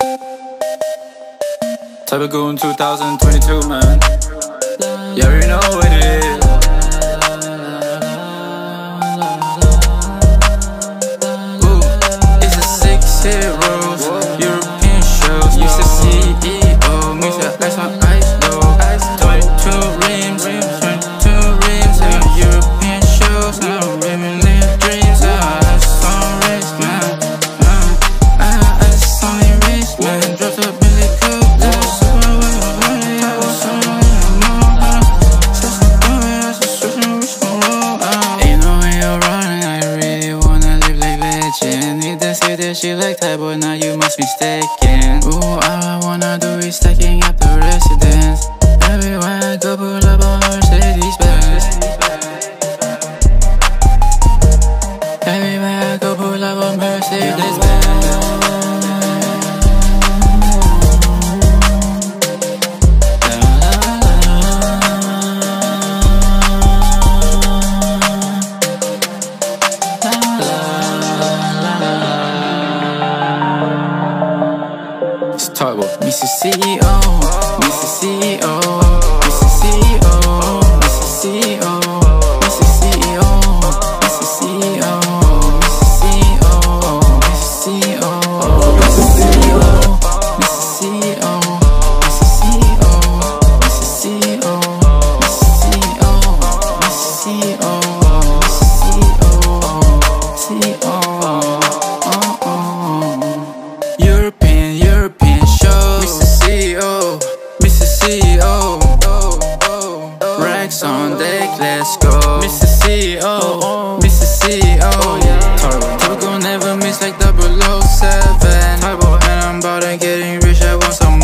Typical in 2022, man. You already know what it is. Ooh, it's a 6-hit rules, European shows. Mr. CEO, Mr. Ice on Ice, though. 22 rims, 22 rims, European shows. I'm living their dreams. That's on risk, man. That's on the risk, man. Dropped up really good. She like type, but now you must be mistaken. Ooh, all I wanna do is stacking up the residence. Everywhere I go, pull up on Mercedes Benz. Everywhere I go, pull up on Mercedes Benz. Mr. CEO, Mr. CEO, Mr. CEO, Mr. CEO, Mr. CEO, Mr. CEO, Mr. CEO, Mr. CEO, Mr. CEO, Mr. CEO, Mr. CEO, Mr. CEO, Mr. CEO, European show. Mr. CEO, racks on deck, let's go. Mr. CEO, Mr. CEO, Turbo never miss like 007. And I'm about to getting rich, I want some